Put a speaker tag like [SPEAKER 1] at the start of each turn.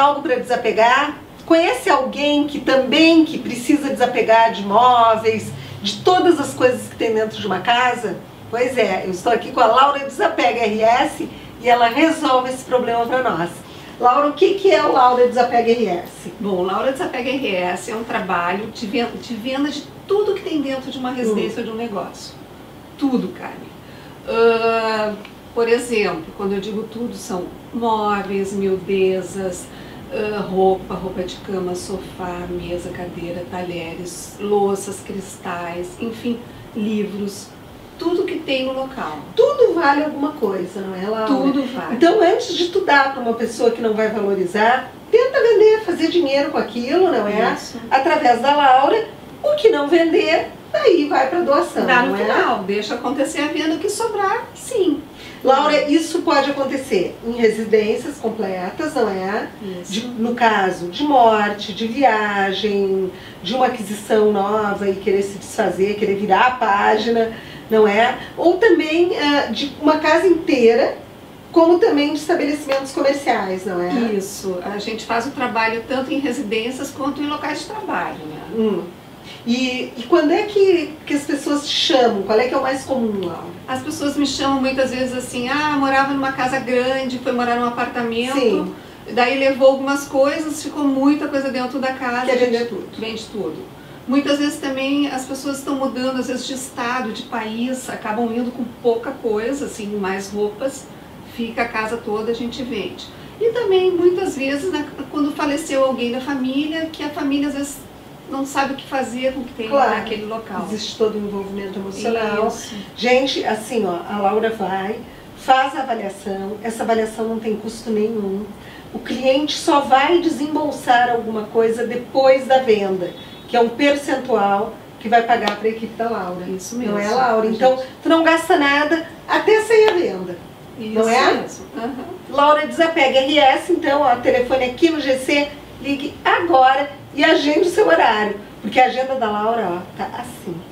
[SPEAKER 1] algo para desapegar? Conhece alguém que também precisa desapegar de móveis, de todas as coisas que tem dentro de uma casa? Pois é, eu estou aqui com a Laura Desapega RS e ela resolve esse problema para nós. Laura, o que é o Laura Desapega RS?
[SPEAKER 2] Bom, Laura Desapega RS é um trabalho de venda de tudo que tem dentro de uma residência ou de um negócio. Tudo, Carmen. Por exemplo, quando eu digo tudo, são móveis, miudezas, roupa de cama, sofá, mesa, cadeira, talheres, louças, cristais, enfim, livros, tudo que tem no local.
[SPEAKER 1] Tudo vale alguma coisa, não é, Laura?
[SPEAKER 2] Tudo vale.
[SPEAKER 1] Então, antes de tu dar para uma pessoa que não vai valorizar, tenta vender, fazer dinheiro com aquilo, não é?
[SPEAKER 2] Isso.
[SPEAKER 1] Através da Laura. O que não vender, daí vai para doação,
[SPEAKER 2] Dá no
[SPEAKER 1] não é?
[SPEAKER 2] final, deixa acontecer a venda, o que sobrar, sim.
[SPEAKER 1] Laura, isso pode acontecer em residências completas, não é? No caso de morte, de viagem, de uma aquisição nova e querer se desfazer, querer virar a página, não é? Ou também de uma casa inteira, como também de estabelecimentos comerciais, não é?
[SPEAKER 2] Isso, a gente faz o trabalho tanto em residências quanto em locais de trabalho, né?
[SPEAKER 1] E quando é que as pessoas te chamam? Qual é que é o mais comum, Laura?
[SPEAKER 2] As pessoas me chamam muitas vezes assim, morava numa casa grande, foi morar num apartamento,
[SPEAKER 1] Sim.
[SPEAKER 2] Daí levou algumas coisas, ficou muita coisa dentro da casa.
[SPEAKER 1] Quer vender tudo.
[SPEAKER 2] Vende tudo. Muitas vezes também as pessoas estão mudando, às vezes de estado, de país, acabam indo com pouca coisa, assim, mais roupas, fica a casa toda, a gente vende. E também muitas vezes, né, quando faleceu alguém da família, que a família às vezes não sabe o que fazer com o que tem naquele local.
[SPEAKER 1] Existe todo o envolvimento emocional.
[SPEAKER 2] Isso.
[SPEAKER 1] Gente, assim, ó, a Laura vai, faz a avaliação, essa avaliação não tem custo nenhum. O cliente só vai desembolsar alguma coisa depois da venda, que é um percentual que vai pagar para a equipe da Laura.
[SPEAKER 2] Isso mesmo.
[SPEAKER 1] Não é, Laura? Então, tu não gasta nada até sair a venda.
[SPEAKER 2] Isso
[SPEAKER 1] não é?
[SPEAKER 2] Mesmo.
[SPEAKER 1] Laura Desapega RS, então, ó, telefone aqui no GC, ligue agora e agende o seu horário, porque a agenda da Laura, ó, tá assim.